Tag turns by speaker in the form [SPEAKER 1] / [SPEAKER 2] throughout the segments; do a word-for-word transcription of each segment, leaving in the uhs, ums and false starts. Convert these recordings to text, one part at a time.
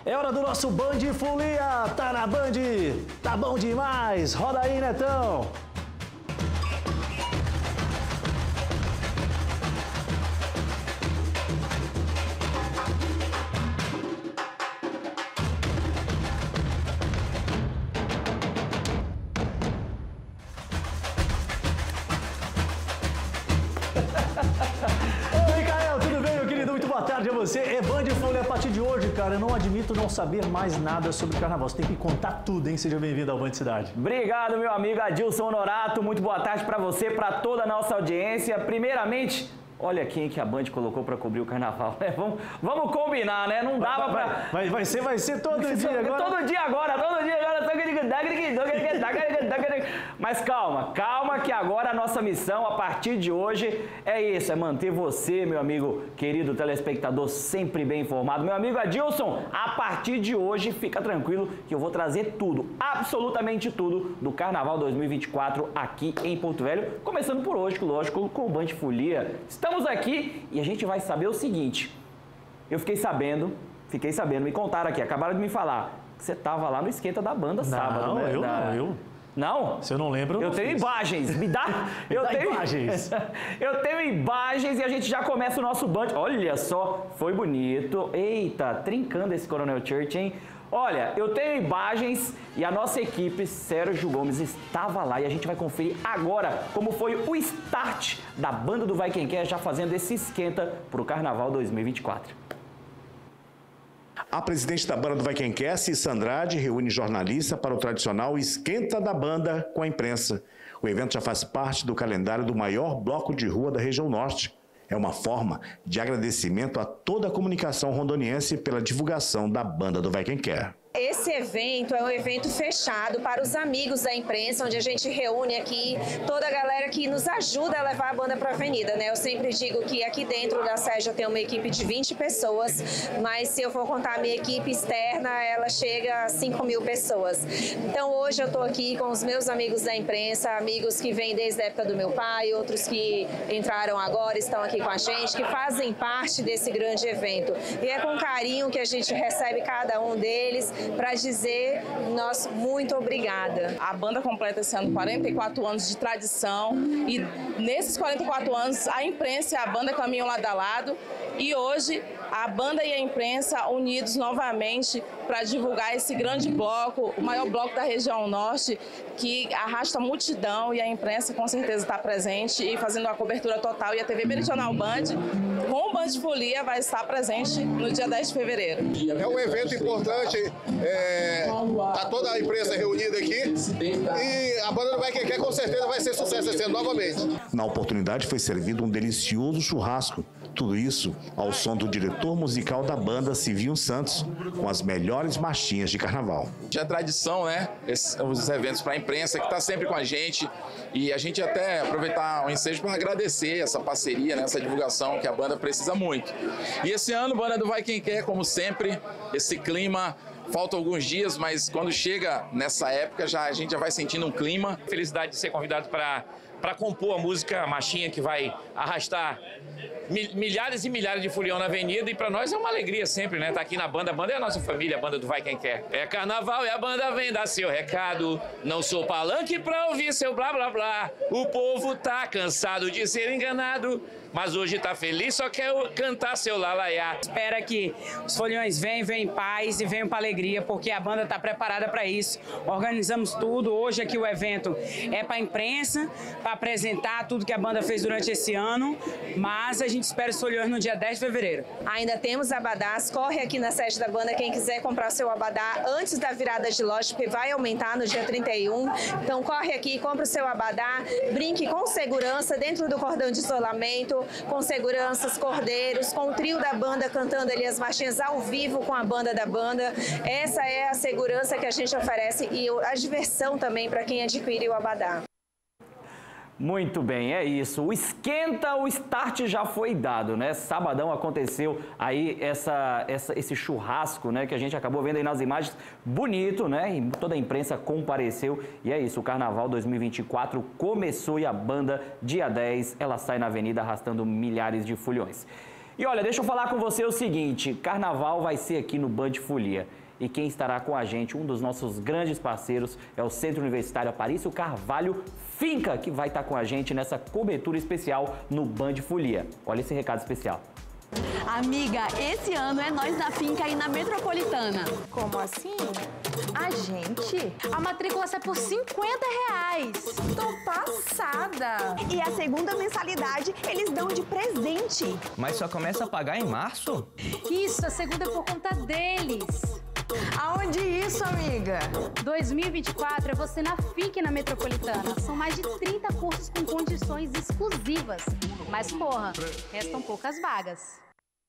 [SPEAKER 1] É hora do nosso Band Folia, tá na Band, tá bom demais, roda aí, Netão. Boa tarde a você. É Band Folia a partir de hoje, cara. Eu não admito não saber mais nada sobre carnaval. Você tem que contar tudo, hein? Seja bem-vindo ao Band Cidade.
[SPEAKER 2] Obrigado, meu amigo Adilson Honorato. Muito boa tarde para você, para toda a nossa audiência. Primeiramente, olha quem que a Band colocou para cobrir o carnaval, né? Vamos, vamos combinar, né? Não dava
[SPEAKER 1] vai,
[SPEAKER 2] para...
[SPEAKER 1] Vai, vai, ser, vai ser todo vai dia ser, agora.
[SPEAKER 2] Todo dia agora, todo dia agora. Mas calma, calma que agora a nossa missão, a partir de hoje, é isso. É manter você, meu amigo querido telespectador, sempre bem informado. Meu amigo Adilson, a partir de hoje, fica tranquilo que eu vou trazer tudo, absolutamente tudo, do Carnaval dois mil e vinte e quatro aqui em Porto Velho. Começando por hoje, lógico, com o Band Folia. Estamos aqui e a gente vai saber o seguinte. Eu fiquei sabendo, fiquei sabendo, me contaram aqui, acabaram de me falar, que você estava lá no esquenta da banda
[SPEAKER 1] não,
[SPEAKER 2] sábado, né?
[SPEAKER 1] Eu
[SPEAKER 2] da...
[SPEAKER 1] não, eu...
[SPEAKER 2] Não?
[SPEAKER 1] Se eu não lembro, eu
[SPEAKER 2] Eu
[SPEAKER 1] não
[SPEAKER 2] tenho
[SPEAKER 1] fiz.
[SPEAKER 2] imagens. Me dá,
[SPEAKER 1] Me
[SPEAKER 2] eu
[SPEAKER 1] dá
[SPEAKER 2] tenho
[SPEAKER 1] imagens.
[SPEAKER 2] Eu tenho imagens e a gente já começa o nosso Band. Olha só, foi bonito. Eita, trincando esse Coronel Church, hein? Olha, eu tenho imagens e a nossa equipe, Sérgio Gomes, estava lá e a gente vai conferir agora como foi o start da banda do Vai Quem Quer, já fazendo esse esquenta para o Carnaval dois mil e vinte e quatro.
[SPEAKER 3] A presidente da banda do Vai Quem Quer, Cissa Andrade, reúne jornalistas para o tradicional esquenta da banda com a imprensa. O evento já faz parte do calendário do maior bloco de rua da região norte. É uma forma de agradecimento a toda a comunicação rondoniense pela divulgação da banda do Vai Quem Quer.
[SPEAKER 4] Esse evento é um evento fechado para os amigos da imprensa, onde a gente reúne aqui toda a galera que nos ajuda a levar a banda para a avenida, né? Eu sempre digo que aqui dentro da sede eu tenho uma equipe de vinte pessoas, mas se eu for contar a minha equipe externa, ela chega a cinco mil pessoas. Então hoje eu estou aqui com os meus amigos da imprensa, amigos que vêm desde a época do meu pai, outros que entraram agora, estão aqui com a gente, que fazem parte desse grande evento. E é com carinho que a gente recebe cada um deles, para dizer nosso muito obrigada.
[SPEAKER 5] A banda completa esse ano quarenta e quatro anos de tradição e nesses quarenta e quatro anos a imprensa e a banda caminham lado a lado e hoje a banda e a imprensa unidos novamente para divulgar esse grande bloco, o maior bloco da região norte, que arrasta a multidão e a imprensa com certeza está presente e fazendo uma cobertura total. E a T V Meridional Band, com o Band Folia, vai estar presente no dia dez de fevereiro.
[SPEAKER 6] É um evento importante, é, tá toda a imprensa reunida aqui e a banda do Vai Quem Quer com certeza vai ser sucesso esse ano novamente.
[SPEAKER 3] Na oportunidade foi servido um delicioso churrasco. Tudo isso ao som do diretor musical da banda, Civinho Santos, com as melhores marchinhas de carnaval.
[SPEAKER 7] Tinha tradição, né? Esses, os eventos para a imprensa que está sempre com a gente e a gente até aproveitar o ensejo para agradecer essa parceria, né? Essa divulgação que a banda precisa muito. E esse ano, banda do Vai Quem Quer, como sempre, esse clima. Faltam alguns dias, mas quando chega nessa época, já, a gente já vai sentindo um clima.
[SPEAKER 8] Felicidade de ser convidado para para compor a música, a marchinha que vai arrastar milhares e milhares de folião na avenida, e para nós é uma alegria sempre, né? Tá aqui na banda, a banda é a nossa família, a banda do Vai Quem Quer. É carnaval e a banda vem dar seu recado, não sou palanque pra ouvir seu blá blá blá, o povo tá cansado de ser enganado, mas hoje tá feliz, só quer cantar seu lalaiá.
[SPEAKER 9] Espera que os foliões venham, venham em paz e venham para alegria, porque a banda tá preparada para isso. Organizamos tudo, hoje aqui o evento é para a imprensa, para apresentar tudo que a banda fez durante esse ano, mas a gente espera os foliões no dia dez de fevereiro.
[SPEAKER 4] Ainda temos abadás, corre aqui na sede da banda quem quiser comprar seu abadá antes da virada de loja, porque vai aumentar no dia trinta e um. Então corre aqui, compra o seu abadá, brinque com segurança dentro do cordão de isolamento, com seguranças, cordeiros, com o trio da banda cantando ali as marchinhas ao vivo com a banda da banda. Essa é a segurança que a gente oferece e a diversão também para quem adquire o abadá.
[SPEAKER 2] Muito bem, é isso. O esquenta, o start já foi dado, né? Sabadão aconteceu aí essa, essa, esse churrasco, né? Que a gente acabou vendo aí nas imagens. Bonito, né? E toda a imprensa compareceu. E é isso, o Carnaval dois mil e vinte e quatro começou e a banda, dia dez, ela sai na avenida arrastando milhares de foliões. E olha, deixa eu falar com você o seguinte, carnaval vai ser aqui no Band Folia. E quem estará com a gente, um dos nossos grandes parceiros, é o Centro Universitário Aparício Carvalho Finca, que vai estar com a gente nessa cobertura especial no Band Folia. Olha esse recado especial.
[SPEAKER 10] Amiga, esse ano é nós na Finca e na Metropolitana.
[SPEAKER 11] Como assim? A gente? A matrícula sai por cinquenta reais. Tô passada.
[SPEAKER 10] E a segunda mensalidade eles dão de presente.
[SPEAKER 12] Mas só começa a pagar em março?
[SPEAKER 11] Isso, a segunda é por conta deles.
[SPEAKER 10] Aonde isso, amiga?
[SPEAKER 11] dois mil e vinte e quatro é você na Finca e na Metropolitana. São mais de trinta cursos com condições exclusivas. Mas, porra, restam poucas vagas.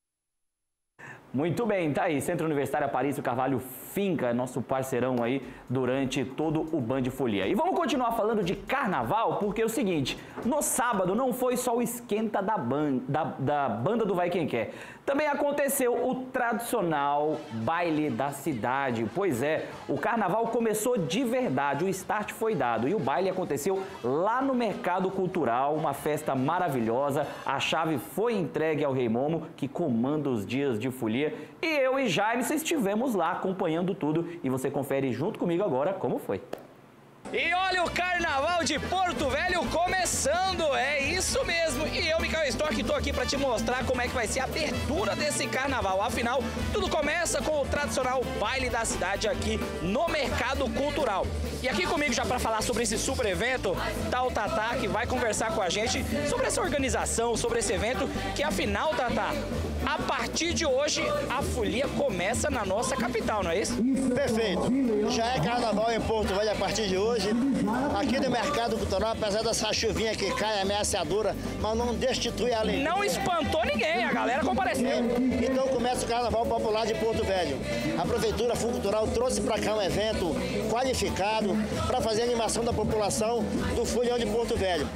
[SPEAKER 2] Muito bem, tá aí, Centro Universitário Aparício Carvalho Finca, nosso parceirão aí durante todo o Band Folia. E vamos continuar falando de carnaval, porque é o seguinte, no sábado não foi só o esquenta da, ban da, da banda do Vai Quem Quer, também aconteceu o tradicional baile da cidade. Pois é, o carnaval começou de verdade, o start foi dado e o baile aconteceu lá no Mercado Cultural, uma festa maravilhosa, a chave foi entregue ao Rei Momo, que comanda os dias de folia. E eu e Jaime estivemos lá acompanhando tudo e você confere junto comigo agora como foi.
[SPEAKER 13] E olha o Carnaval de Porto Velho começando, é isso mesmo. E eu, Michael Stork, estou aqui para te mostrar como é que vai ser a abertura desse Carnaval. Afinal, tudo começa com o tradicional baile da cidade aqui no Mercado Cultural. E aqui comigo já para falar sobre esse super evento, tá o Tatá, que vai conversar com a gente sobre essa organização, sobre esse evento, que afinal, Tatá, a partir de hoje a folia começa na nossa capital, não é isso?
[SPEAKER 14] Perfeito. Já é Carnaval em Porto Velho a partir de hoje. Aqui no Mercado Cultural, apesar dessa chuvinha que cai ameaçadora, mas não destitui a alegria.
[SPEAKER 13] Não espantou ninguém, a galera compareceu.
[SPEAKER 14] É. Então começa o Carnaval Popular de Porto Velho. A Prefeitura Cultural trouxe para cá um evento qualificado para fazer a animação da população do Folião de Porto Velho.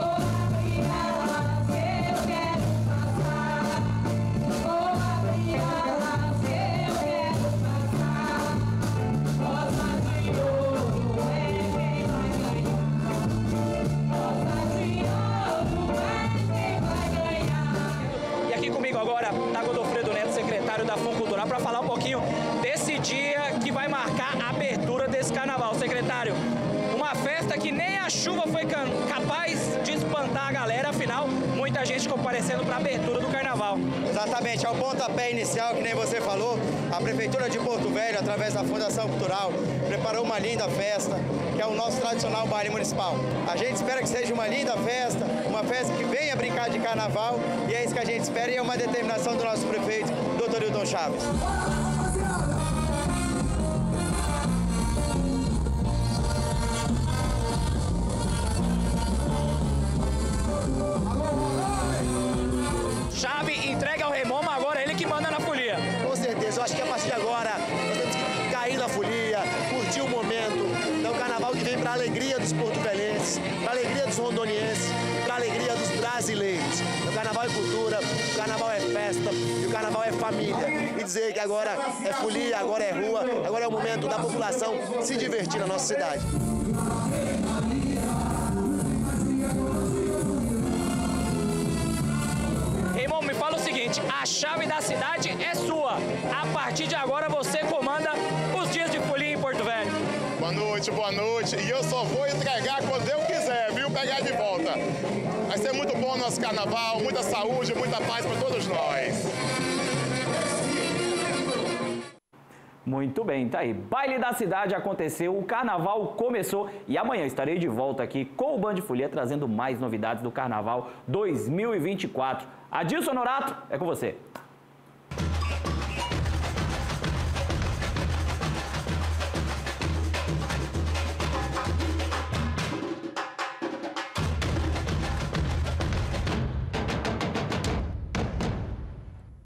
[SPEAKER 13] Da Fun Cultural para falar um pouquinho desse dia que vai marcar a abertura desse carnaval. Secretário, uma festa que nem a chuva foi capaz de espantar a galera, afinal, muita gente comparecendo para a abertura do carnaval.
[SPEAKER 14] Exatamente, é o pontapé inicial, que nem você falou, a Prefeitura de Porto Velho, através da Fundação Cultural, preparou uma linda festa, que é o nosso tradicional baile municipal. A gente espera que seja uma linda festa, uma festa que venha brincar de carnaval, e é isso que a gente espera, e é uma determinação do nosso prefeito, doutor Hilton Chaves.
[SPEAKER 13] Chave entregue ao Rei Momo, agora ele que manda na folia.
[SPEAKER 14] Com certeza, eu acho que a partir de agora nós temos que cair na folia, curtir o momento. É um carnaval que vem para a alegria dos porto-velhenses, para a alegria dos rondonienses, para a alegria dos brasileiros. O carnaval é cultura, o carnaval é festa e o carnaval é família. E dizer que agora é folia, agora é rua, agora é o momento da população se divertir na nossa cidade.
[SPEAKER 13] Irmão, me fala o seguinte, a chave da cidade é sua. A partir de agora você comanda os dias de folia em Porto Velho.
[SPEAKER 6] Boa noite, boa noite. E eu só vou entregar quando eu quiser, viu? Pegar de volta. Vai ser muito bom o nosso carnaval, muita saúde, muita paz para todos nós.
[SPEAKER 2] Muito bem, tá aí. Baile da cidade aconteceu, o carnaval começou e amanhã estarei de volta aqui com o Band Folia trazendo mais novidades do Carnaval dois mil e vinte e quatro. Adilson Norato, é com você.